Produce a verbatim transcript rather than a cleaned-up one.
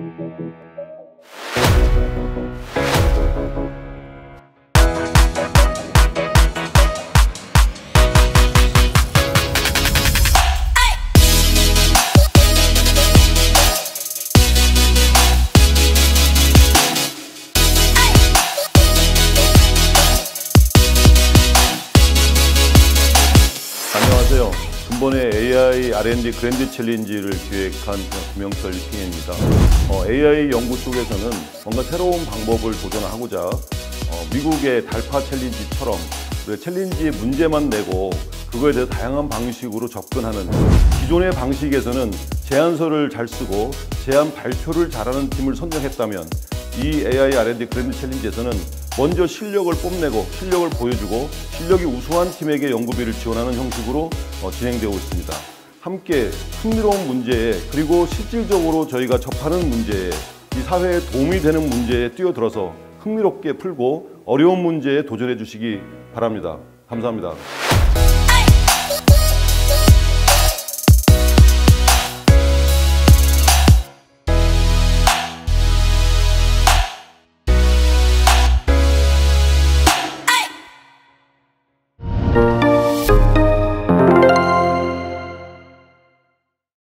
안녕하세요. 근본의 에이아이 알 앤 디 그랜드 챌린지를 기획한 김영철 리핑입니다. 어, 에이아이 연구 쪽에서는 뭔가 새로운 방법을 도전하고자 어, 미국의 달파 챌린지처럼 챌린지에 문제만 내고 그거에 대해서 다양한 방식으로 접근하는, 기존의 방식에서는 제안서를 잘 쓰고 제안 발표를 잘하는 팀을 선정했다면 이 에이아이 알 앤 디 그랜드 챌린지에서는 먼저 실력을 뽐내고 실력을 보여주고 실력이 우수한 팀에게 연구비를 지원하는 형식으로 어, 진행되고 있습니다. 함께 흥미로운 문제에, 그리고 실질적으로 저희가 접하는 문제에, 이 사회에 도움이 되는 문제에 뛰어들어서 흥미롭게 풀고 어려운 문제에 도전해 주시기 바랍니다. 감사합니다.